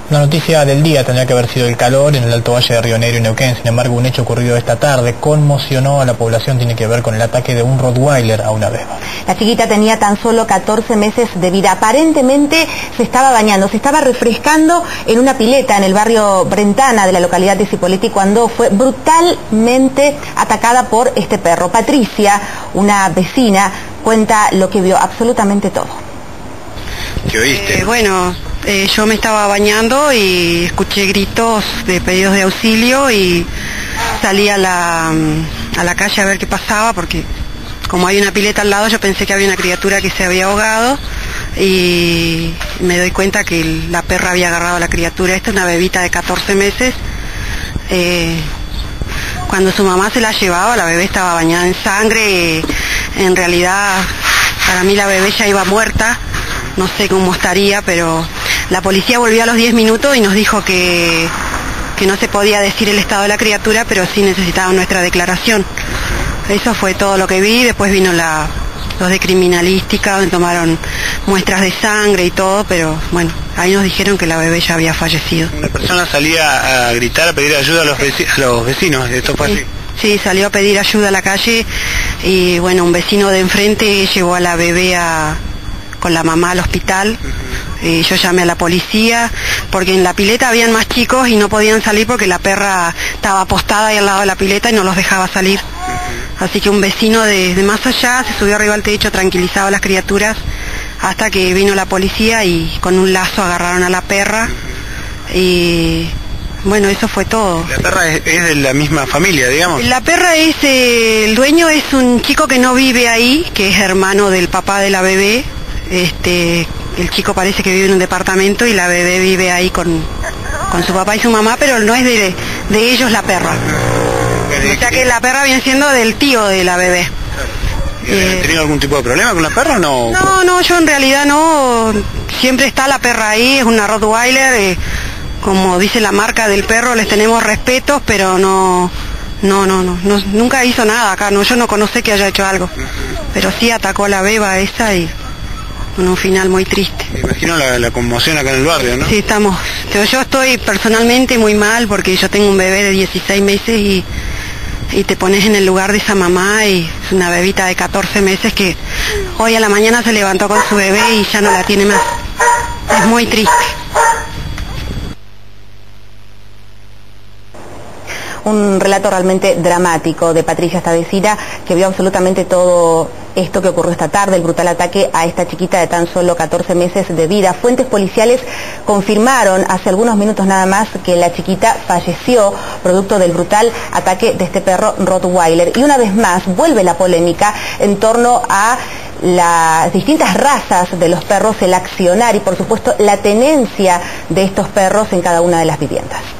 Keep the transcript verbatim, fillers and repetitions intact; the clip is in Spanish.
La noticia del día tendría que haber sido el calor en el Alto Valle de Río Negro y Neuquén. Sin embargo, un hecho ocurrido esta tarde conmocionó a la población. Tiene que ver con el ataque de un Rottweiler a una beba. La chiquita tenía tan solo catorce meses de vida. Aparentemente se estaba bañando, se estaba refrescando en una pileta en el barrio Brentana de la localidad de Cipolletti cuando fue brutalmente atacada por este perro. Patricia, una vecina, cuenta lo que vio, absolutamente todo. ¿Qué oíste? Eh, bueno, eh, yo me estaba bañando y escuché gritos de pedidos de auxilio y salí a la, a la calle a ver qué pasaba porque como hay una pileta al lado yo pensé que había una criatura que se había ahogado y me doy cuenta que la perra había agarrado a la criatura. Esta es una bebita de catorce meses. Eh, cuando su mamá se la llevaba, la bebé estaba bañada en sangre. En realidad, para mí la bebé ya iba muerta. No sé cómo estaría, pero la policía volvió a los diez minutos y nos dijo que, que no se podía decir el estado de la criatura, pero sí necesitaban nuestra declaración. Eso fue todo lo que vi. Después vino la, los de criminalística, donde tomaron muestras de sangre y todo, pero bueno, ahí nos dijeron que la bebé ya había fallecido. Una persona salía a gritar, a pedir ayuda a los vecinos, a los vecinos. ¿Esto fue así? Sí, salió a pedir ayuda a la calle y bueno, un vecino de enfrente llevó a la bebé a... con la mamá al hospital. Y yo llamé a la policía porque en la pileta habían más chicos y no podían salir porque la perra estaba apostada ahí al lado de la pileta y no los dejaba salir. Así que un vecino de, de más allá se subió arriba al techo, tranquilizaba a las criaturas hasta que vino la policía y con un lazo agarraron a la perra y bueno, eso fue todo. ¿La perra es, es de la misma familia, digamos? La perra es, eh, el dueño es un chico que no vive ahí, que es hermano del papá de la bebé. Este, el chico parece que vive en un departamento y la bebé vive ahí con, con su papá y su mamá, pero no es de, de ellos la perra. O sea que la perra viene siendo del tío de la bebé. ¿Has Eh, tenido algún tipo de problema con la perra o no? no, no, yo en realidad no. Siempre está la perra ahí, es una Rottweiler. Eh, como dice la marca del perro, les tenemos respetos, pero no, no, no, no, no nunca hizo nada acá. No, yo no conozco que haya hecho algo, pero sí atacó a la beba esa y con un final muy triste. Me imagino la, la conmoción acá en el barrio, ¿no? Sí, estamos. Yo estoy personalmente muy mal porque yo tengo un bebé de dieciséis meses y, y te pones en el lugar de esa mamá y es una bebita de catorce meses que hoy a la mañana se levantó con su bebé y ya no la tiene más. Es muy triste. Un relato realmente dramático de Patricia, esta vecina, que vio absolutamente todo esto que ocurrió esta tarde, el brutal ataque a esta chiquita de tan solo catorce meses de vida. Fuentes policiales confirmaron hace algunos minutos nada más que la chiquita falleció producto del brutal ataque de este perro Rottweiler. Y una vez más vuelve la polémica en torno a las distintas razas de los perros, el accionar y por supuesto la tenencia de estos perros en cada una de las viviendas.